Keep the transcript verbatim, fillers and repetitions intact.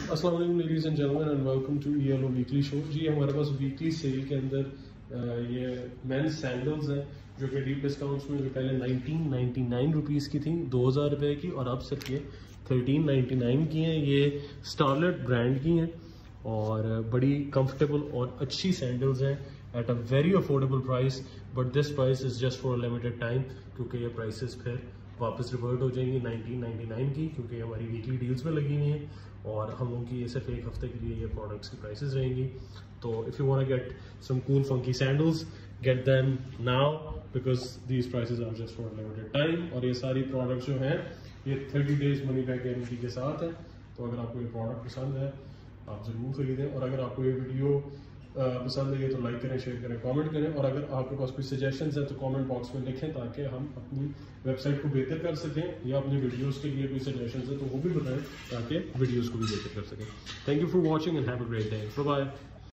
अस्सलाम वालेकुम ladies and gentleman and welcome to ELO weekly show. जी हमारे पास वीकली सेल के अंदर ये मेंस सैंडल्स हैं जो कि डीप डिस्काउंट्स में जो पहले नाइनटीन नाइन्टी नाइन रुपीज़ की थी, दो हज़ार रुपये की, और अब सिर्फ ये थर्टीन नाइन्टी नाइन की हैं। ये स्टारलेट ब्रांड की हैं और बड़ी कंफर्टेबल और अच्छी सैंडल्स हैं at a very affordable price. But this price is just for limited time, क्योंकि ये प्राइसेस फिर वापस रिवर्ट हो जाएंगी नाइनटीन नाइन्टी नाइन की, क्योंकि हमारी वीकली डील्स में लगी हुई हैं और हम लोगों की ये सिर्फ एक हफ्ते के लिए ये प्रोडक्ट्स की प्राइसेस रहेंगी। तो if you want to get some cool funky sandals, get them now because these prices are just for limited time. और ये सारी प्रोडक्ट्स जो हैं ये thirty days money back guarantee के साथ है। तो अगर आपको ये प्रोडक्ट पसंद है आप ज़रूर खरीदें, और अगर आपको ये वीडियो पसंद है तो लाइक करें, शेयर करें, कमेंट करें, और अगर आपके पास कोई सजेशंस है तो कमेंट बॉक्स में लिखें ताकि हम अपनी वेबसाइट को बेहतर कर सकें, या अपनी वीडियोस के लिए कोई सजेशंस है तो वो भी बताएं ताकि वीडियोस को भी बेहतर कर सकें। Thank you for watching and have a great day. Bye bye.